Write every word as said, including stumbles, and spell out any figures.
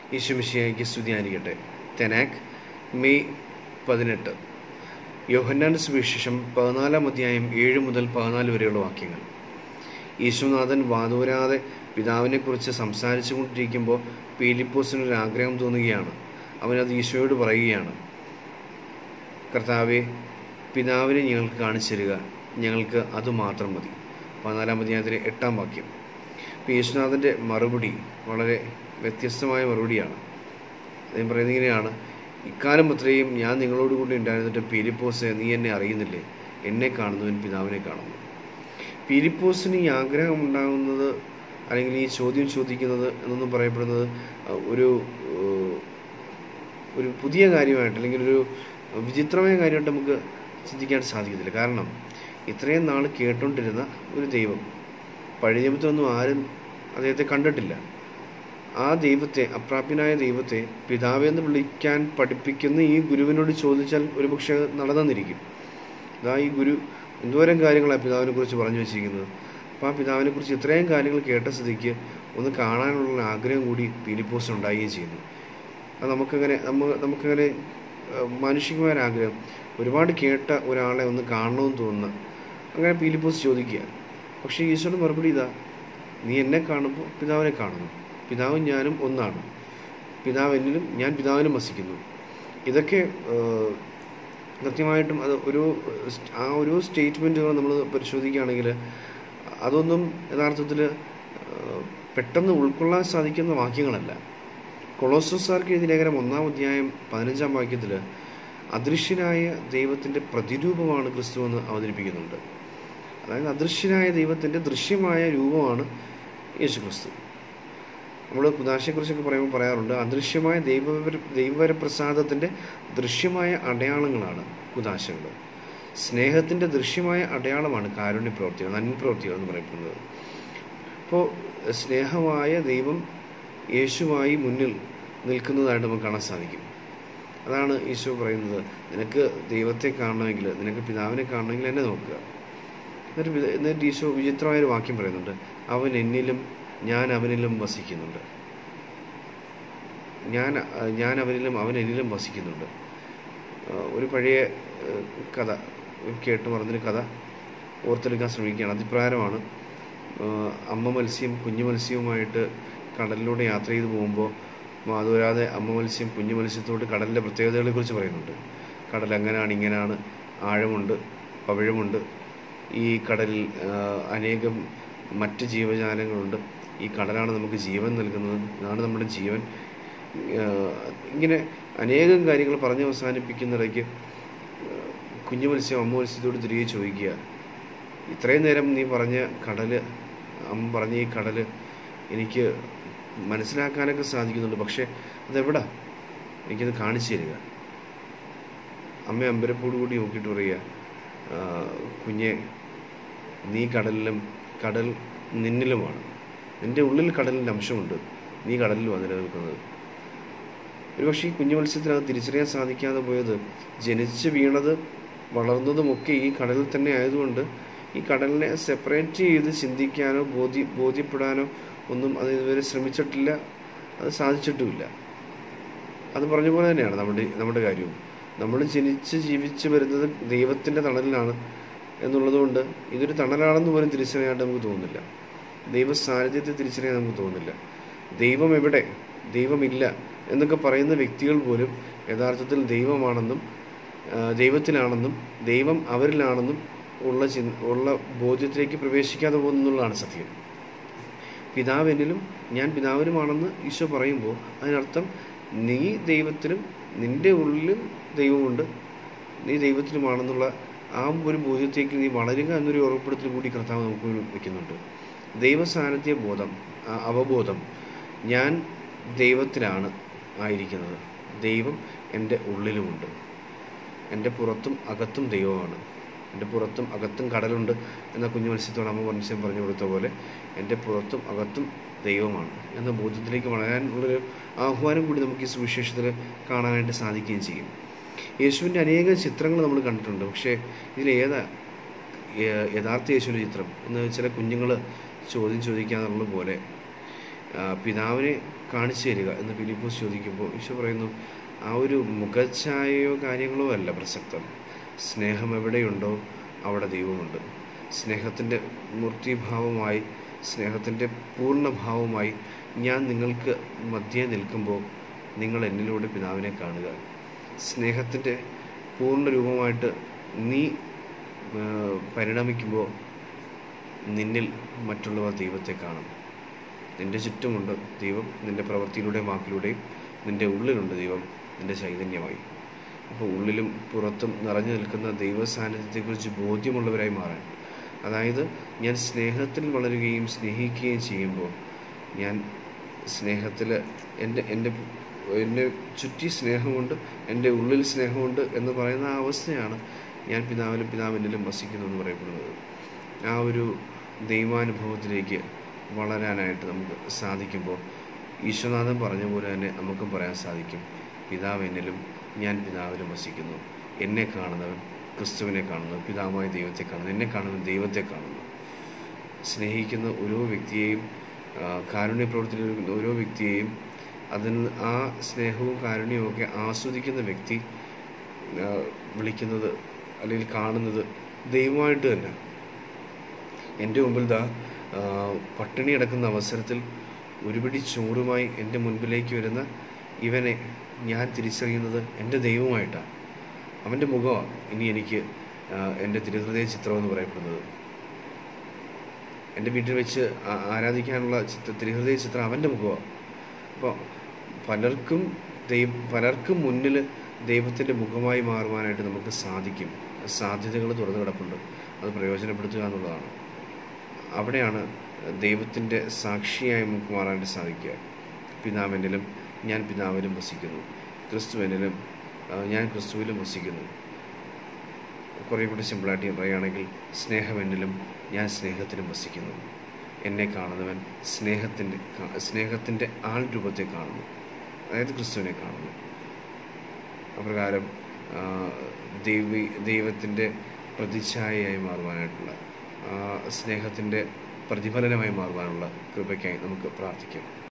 ഈശോമിശിഹായ്ക്ക് സ്തുതിയായിരിക്കട്ടെ. തെനാക്ക് മെയ് പതിനെട്ട്. യോഹന്നാന്റെ സുവിശേഷം പതിനാലാം അധ്യായം ഏഴ് മുതൽ പതിനാല് വരെയുള്ള വാക്യങ്ങൾ. ഈശോനാഥൻ വാതോരാതെ പിതാവിനെക്കുറിച്ച് സംസാരിച്ചു കൊണ്ടിരിക്കുമ്പോൾ പീലിപ്പോസിനൊരു ആഗ്രഹം തോന്നുകയാണ്. അവനത് ഈശോയോട് പറയുകയാണ്, കർത്താവെ, പിതാവിനെ ഞങ്ങൾക്ക് കാണിച്ചു തരിക, ഞങ്ങൾക്ക് അതുമാത്രം മതി. പതിനാലാം അധ്യായത്തിലെ എട്ടാം വാക്യം. ഇപ്പോൾ യേശുനാഥൻ്റെ മറുപടി വളരെ വ്യത്യസ്തമായ മറുപടിയാണ്. അദ്ദേഹം പറയുന്നത് ഇങ്ങനെയാണ്: ഇക്കാലം അത്രയും ഞാൻ നിങ്ങളോടുകൂടി ഉണ്ടായിരുന്നിട്ട് പീലിപ്പോസ്, നീ എന്നെ അറിയുന്നില്ലേ? എന്നെ കാണുന്നവൻ പിതാവിനെ കാണുന്നു. പീലിപ്പോസിന് ഈ ആഗ്രഹം ഉണ്ടാകുന്നത്, അല്ലെങ്കിൽ ഈ ചോദ്യം ചോദിക്കുന്നത് എന്നൊന്നും പറയപ്പെടുന്നത് ഒരു ഒരു പുതിയ കാര്യമായിട്ട്, അല്ലെങ്കിൽ ഒരു വിചിത്രമായ കാര്യമായിട്ട് നമുക്ക് ചിന്തിക്കാൻ സാധിക്കത്തില്ല. കാരണം ഇത്രയും നാൾ കേട്ടുകൊണ്ടിരുന്ന ഒരു ദൈവം, പഴയ നിയമത്തിലൊന്നും ആരും അദ്ദേഹത്തെ കണ്ടിട്ടില്ല. ആ ദൈവത്തെ, അപ്രാപ്യനായ ദൈവത്തെ പിതാവെന്ന് വിളിക്കാൻ പഠിപ്പിക്കുന്ന ഈ ഗുരുവിനോട് ചോദിച്ചാൽ ഒരുപക്ഷെ നടന്നിരിക്കും. ഇതാ ഈ ഗുരു എന്തോരം കാര്യങ്ങളാണ് പിതാവിനെ കുറിച്ച് പറഞ്ഞു വെച്ചിരിക്കുന്നത്. അപ്പോൾ ആ പിതാവിനെ കുറിച്ച് ഇത്രയും കാര്യങ്ങൾ കേട്ട സ്ഥിതിക്ക് ഒന്ന് കാണാനുള്ള ആഗ്രഹം കൂടി പീലിപ്പോസിന് ഉണ്ടാവുകയും ചെയ്യുന്നു. അത് നമുക്കങ്ങനെ നമ്മ നമുക്കങ്ങനെ മാനുഷികമായ ആഗ്രഹം, ഒരുപാട് കേട്ട ഒരാളെ ഒന്ന് കാണണമെന്ന് തോന്നുന്ന, അങ്ങനെ പീലിപ്പോസ് ചോദിക്കുക. പക്ഷേ ഈശോയുടെ മറുപടി ഇതാ: നീ എന്നെ കാണുമ്പോൾ പിതാവിനെ കാണുന്നു, പിതാവും ഞാനും ഒന്നാണ്, പിതാവ് എന്നിലും ഞാൻ പിതാവിനും വസിക്കുന്നു. ഇതൊക്കെ കൃത്യമായിട്ടും അത് ഒരു ആ ഒരു സ്റ്റേറ്റ്മെൻറ്റുകൾ നമ്മൾ പരിശോധിക്കുകയാണെങ്കിൽ അതൊന്നും യഥാർത്ഥത്തിൽ പെട്ടെന്ന് ഉൾക്കൊള്ളാൻ സാധിക്കുന്ന വാക്യങ്ങളല്ല. കൊളോസ്സോസാർക്ക് എഴുതിയ ലേഖനം ഒന്നാം അധ്യായം പതിനഞ്ചാം വാക്യത്തിൽ അദൃശ്യനായ ദൈവത്തിൻ്റെ പ്രതിരൂപമാണ് ക്രിസ്തു എന്ന് അവതരിപ്പിക്കുന്നുണ്ട്. അതായത് അദൃശ്യനായ ദൈവത്തിൻ്റെ ദൃശ്യമായ രൂപമാണ് യേശു ക്രിസ്തു. നമ്മൾ കുദാശയെക്കുറിച്ചൊക്കെ പറയുമ്പോൾ പറയാറുണ്ട്, അദൃശ്യമായ ദൈവ ദൈവവരപ്രസാദത്തിൻ്റെ ദൃശ്യമായ അടയാളങ്ങളാണ് കുദാശകൾ. സ്നേഹത്തിൻ്റെ ദൃശ്യമായ അടയാളമാണ് കാരുണ്യപ്രവൃത്തികൾ, നന്മപ്രവൃത്തികൾ എന്ന് പറയപ്പെടുന്നത്. അപ്പോൾ സ്നേഹമായ ദൈവം യേശുവായി മുന്നിൽ നിൽക്കുന്നതായിട്ട് നമുക്ക് കാണാൻ സാധിക്കും. അതാണ് ഈശോ പറയുന്നത്, നിനക്ക് ദൈവത്തെ കാണണമെങ്കിൽ, നിനക്ക് പിതാവിനെ കാണണമെങ്കിൽ എന്നെ നോക്കുക. എന്നിട്ട് എന്നിട്ട് ഈശോ വിചിത്രമായൊരു വാക്യം പറയുന്നുണ്ട്: അവൻ എന്നിലും ഞാൻ അവനിലും വസിക്കുന്നുണ്ട്. ഞാൻ ഞാൻ അവനിലും അവൻ എന്നിലും വസിക്കുന്നുണ്ട്. ഒരു പഴയ കഥ കേട്ട് മറന്നൊരു കഥ ഓർത്തെടുക്കാൻ ശ്രമിക്കുകയാണ്. അതിപ്രകാരമാണ്, അമ്മ മത്സ്യം കുഞ്ഞു മത്സ്യവുമായിട്ട് കടലിലൂടെ യാത്ര ചെയ്ത് പോകുമ്പോൾ മാതോരാതെ അമ്മ മത്സ്യം കുഞ്ഞു മത്സ്യത്തോട് കടലിൻ്റെ പ്രത്യേകതകളെക്കുറിച്ച് പറയുന്നുണ്ട്. കടൽ അങ്ങനെയാണ്, ഇങ്ങനെയാണ്, ആഴമുണ്ട്, പവിഴമുണ്ട്, ഈ കടലിൽ അനേകം മറ്റ് ജീവജാലങ്ങളുണ്ട്, ഈ കടലാണ് നമുക്ക് ജീവൻ നൽകുന്നത്, ഇതാണ് നമ്മുടെ ജീവൻ. ഇങ്ങനെ അനേകം കാര്യങ്ങൾ പറഞ്ഞ് അവസാനിപ്പിക്കുന്നിടയ്ക്ക് കുഞ്ഞു മത്സ്യം അമ്മ മത്സ്യത്തോട് തിരികെ ചോദിക്കുക, ഇത്രയും നേരം നീ പറഞ്ഞ കടൽ, അമ്മ പറഞ്ഞ ഈ കടൽ എനിക്ക് മനസ്സിലാക്കാനൊക്കെ സാധിക്കുന്നുണ്ട്, പക്ഷേ അതെവിടാ, എനിക്കത് കാണിച്ചു തരിക. അമ്മ അമ്പരപ്പോട് കൂടി നോക്കിയിട്ട് പറയുക, കുഞ്ഞെ, നീ കടലിലും കടൽ നിന്നിലുമാണ്, നിൻ്റെ ഉള്ളിൽ കടലിൻ്റെ അംശമുണ്ട്, നീ കടലിലുമാണ് നിലനിൽക്കുന്നത്. ഒരുപക്ഷെ ഈ കുഞ്ഞു മത്സ്യത്തിനകത്ത് തിരിച്ചറിയാൻ സാധിക്കാതെ പോയത്, ജനിച്ച് വീണത് വളർന്നതുമൊക്കെ ഈ കടലിൽ തന്നെ ആയതുകൊണ്ട് ഈ കടലിനെ സെപ്പറേറ്റ് ചെയ്ത് ചിന്തിക്കാനോ ബോധ്യ ബോധ്യപ്പെടാനോ ഒന്നും അത് ഇതുവരെ ശ്രമിച്ചിട്ടില്ല, അത് സാധിച്ചിട്ടുമില്ല. അത് പറഞ്ഞ പോലെ തന്നെയാണ് നമ്മുടെ നമ്മുടെ കാര്യവും. നമ്മൾ ജനിച്ച് ജീവിച്ച് വരുന്നത് ദൈവത്തിൻ്റെ തണലിലാണ് എന്നുള്ളതുകൊണ്ട് ഇതൊരു തണലാണെന്ന് പോലും തിരിച്ചറിയാനായിട്ട് നമുക്ക് തോന്നുന്നില്ല. ദൈവ സാന്നിധ്യത്തെ തിരിച്ചറിയാൻ നമുക്ക് തോന്നുന്നില്ല. ദൈവം എവിടെ, ദൈവമില്ല എന്നൊക്കെ പറയുന്ന വ്യക്തികൾ പോലും യഥാർത്ഥത്തിൽ ദൈവമാണെന്നും ദൈവത്തിലാണെന്നും ദൈവം അവരിലാണെന്നും ഉള്ള ചി ഉള്ള ബോധ്യത്തിലേക്ക് പ്രവേശിക്കാതെ പോകുന്നുള്ളതാണ് സത്യം. പിതാവ് എന്നിലും ഞാൻ പിതാവിനുമാണെന്ന് ഈശോ പറയുമ്പോൾ അതിനർത്ഥം നീ ദൈവത്തിലും നിൻ്റെ ഉള്ളിലും ദൈവമുണ്ട്, നീ ദൈവത്തിലുമാണെന്നുള്ള ആ ഒരു ബോധ്യത്തേക്ക് നീ വളരുക എന്നൊരു ഉറപ്പെടുത്തൽ കൂടി കർത്താവ് നമുക്ക് വയ്ക്കുന്നുണ്ട്. ദൈവസാന്നിധ്യ ബോധം, അവബോധം, ഞാൻ ദൈവത്തിലാണ് ആയിരിക്കുന്നത്, ദൈവം എൻ്റെ ഉള്ളിലുമുണ്ട്, എൻ്റെ പുറത്തും അകത്തും ദൈവമാണ്, എൻ്റെ പുറത്തും അകത്തും കടലുണ്ട് എന്ന കുഞ്ഞു മത്സ്യത്തോട് അമ്മ മത്സ്യം പറഞ്ഞു കൊടുത്ത പോലെ എൻ്റെ പുറത്തും അകത്തും ദൈവമാണ് എന്ന ബോധ്യത്തിലേക്ക് വളരാനുള്ളൊരു ആഹ്വാനം കൂടി നമുക്ക് ഈ സുവിശേഷത്തിൽ കാണാനായിട്ട് സാധിക്കുകയും ചെയ്യും. യേശുവിൻ്റെ അനേക ചിത്രങ്ങൾ നമ്മൾ കണ്ടിട്ടുണ്ട്. പക്ഷേ ഇതിലേതാ യഥാർത്ഥ യേശുവിൻ്റെ ചിത്രം എന്ന് ചില കുഞ്ഞുങ്ങൾ ചോദ്യം ചോദിക്കാന്നുള്ളത് പോലെ പിതാവിനെ കാണിച്ചു തരിക എന്ന് ഫിലിപ്പോസ് ചോദിക്കുമ്പോൾ ഈശോ പറയുന്നു, ആ ഒരു മുഖഛായയോ കാര്യങ്ങളോ അല്ല പ്രസക്തം. സ്നേഹം എവിടെയുണ്ടോ അവിടെ ദൈവമുണ്ട്. സ്നേഹത്തിൻ്റെ മൂർത്തിഭാവമായി, സ്നേഹത്തിൻ്റെ പൂർണ്ണഭാവമായി ഞാൻ നിങ്ങൾക്ക് മധ്യേ നിൽക്കുമ്പോൾ നിങ്ങൾ എന്നിലൂടെ പിതാവിനെ കാണുക. സ്നേഹത്തിൻ്റെ പൂർണ്ണ രൂപമായിട്ട് നീ പരിണമിക്കുമ്പോൾ നിന്നിൽ മറ്റുള്ളവർ ദൈവത്തെ കാണും. നിൻ്റെ ചുറ്റുമുണ്ട് ദൈവം, നിൻ്റെ പ്രവൃത്തിയിലൂടെയും വാക്കിലൂടെയും നിൻ്റെ ഉള്ളിലുണ്ട് ദൈവം, നിൻ്റെ ചൈതന്യമായി. അപ്പോൾ ഉള്ളിലും പുറത്തും നിറഞ്ഞു നിൽക്കുന്ന ദൈവ സാന്നിധ്യത്തെക്കുറിച്ച് ബോധ്യമുള്ളവരായി മാറാൻ, അതായത് ഞാൻ സ്നേഹത്തിൽ വളരുകയും സ്നേഹിക്കുകയും ചെയ്യുമ്പോൾ ഞാൻ സ്നേഹത്തിൽ എൻ്റെ എൻ്റെ എന്നെ ചുറ്റി സ്നേഹമുണ്ട്, എൻ്റെ ഉള്ളിൽ സ്നേഹമുണ്ട് എന്ന് പറയുന്ന ആ അവസ്ഥയാണ് ഞാൻ പിതാവിലും പിതാവ് എന്നിലും വസിക്കുന്നു എന്ന് പറയപ്പെടുന്നത്. ആ ഒരു ദൈവാനുഭവത്തിലേക്ക് വളരാനായിട്ട് നമുക്ക് സാധിക്കുമ്പോൾ ഈശ്വനാഥൻ പറഞ്ഞ പോലെ തന്നെ നമുക്കും പറയാൻ സാധിക്കും, പിതാവ് എന്നിലും ഞാൻ പിതാവിലും വസിക്കുന്നു. എന്നെ കാണുന്നവൻ ക്രിസ്തുവിനെ കാണുന്നു, പിതാവായ ദൈവത്തെ കാണുന്നു, എന്നെ കാണുന്നവൻ ദൈവത്തെ കാണുന്നു. സ്നേഹിക്കുന്ന ഓരോ വ്യക്തിയെയും, കാരുണ്യ പ്രവർത്തിക്കുന്ന ഓരോ വ്യക്തിയെയും, അതിൽ ആ സ്നേഹവും കാരുണ്യവും ഒക്കെ ആസ്വദിക്കുന്ന വ്യക്തി വിളിക്കുന്നത് അല്ലെങ്കിൽ കാണുന്നത് ദൈവമായിട്ട് തന്നെ. എൻ്റെ മുമ്പിൽ ദാ പട്ടിണി കിടക്കുന്ന അവസരത്തിൽ ഒരുപിടി ചോറുമായി എൻ്റെ മുൻപിലേക്ക് വരുന്ന ഇവനെ ഞാൻ തിരിച്ചറിയുന്നത് എൻ്റെ ദൈവമായിട്ടാണ്. അവൻ്റെ മുഖമാണ് ഇനി എനിക്ക് എൻ്റെ തിരുഹൃദയ ചിത്രം എന്ന് പറയപ്പെടുന്നത്. എൻ്റെ വീട്ടിൽ വെച്ച് ആരാധിക്കാനുള്ള ചിത്ര തിരുഹൃദയ ചിത്രം അവൻ്റെ മുഖമാണ്. അപ്പോൾ പലർക്കും ദൈവ പലർക്കും മുന്നിൽ ദൈവത്തിൻ്റെ മുഖമായി മാറുവാനായിട്ട് നമുക്ക് സാധിക്കും. സാധ്യതകൾ തുറന്നു കിടപ്പുണ്ട്, അത് പ്രയോജനപ്പെടുത്തുക എന്നുള്ളതാണ്. അവിടെയാണ് ദൈവത്തിൻ്റെ സാക്ഷിയായി നമുക്ക് മാറാനായിട്ട് സാധിക്കുക. പിതാവിനിലും ഞാൻ പിതാവിലും വസിക്കുന്നു, ക്രിസ്തുവിനിലും ഞാൻ ക്രിസ്തുവിലും വസിക്കുന്നു. കുറേ കൂടി സിമ്പിളായിട്ട് പറയുകയാണെങ്കിൽ, സ്നേഹം എന്നിലും ഞാൻ സ്നേഹത്തിലും വസിക്കുന്നു. എന്നെ കാണുന്നവൻ സ്നേഹത്തിൻ്റെ സ്നേഹത്തിൻ്റെ ആൾ രൂപത്തെ കാണുന്നു, അതായത് ക്രിസ്തുവിനെ കാണുന്നു. അപ്രകാരം ദൈവി ദൈവത്തിൻ്റെ പ്രതിച്ഛായയായി മാറുവാനായിട്ടുള്ള, സ്നേഹത്തിൻ്റെ പ്രതിഫലനമായി മാറുവാനുള്ള കൃപയ്ക്കായി നമുക്ക് പ്രാർത്ഥിക്കാം.